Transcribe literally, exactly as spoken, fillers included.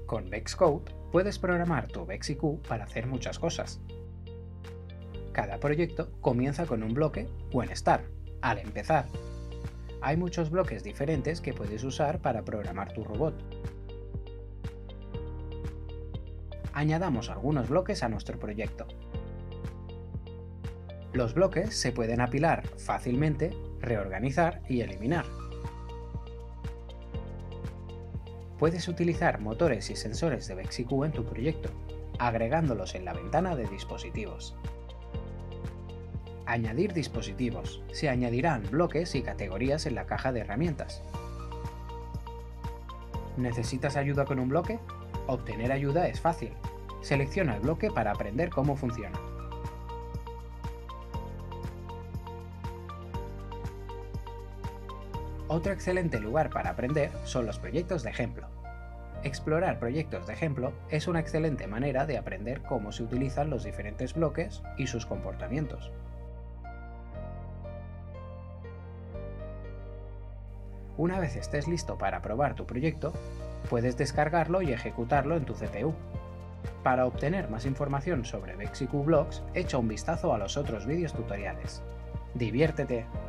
Con VexCode puedes programar tu VexIQ para hacer muchas cosas. Cada proyecto comienza con un bloque o en Start, al empezar. Hay muchos bloques diferentes que puedes usar para programar tu robot. Añadamos algunos bloques a nuestro proyecto. Los bloques se pueden apilar fácilmente, reorganizar y eliminar. Puedes utilizar motores y sensores de VexIQ en tu proyecto, agregándolos en la ventana de dispositivos. Añadir dispositivos. Se añadirán bloques y categorías en la caja de herramientas. ¿Necesitas ayuda con un bloque? Obtener ayuda es fácil. Selecciona el bloque para aprender cómo funciona. Otro excelente lugar para aprender son los proyectos de ejemplo. Explorar proyectos de ejemplo es una excelente manera de aprender cómo se utilizan los diferentes bloques y sus comportamientos. Una vez estés listo para probar tu proyecto, puedes descargarlo y ejecutarlo en tu C P U. Para obtener más información sobre VexIQ Blocks, echa un vistazo a los otros vídeos tutoriales. ¡Diviértete!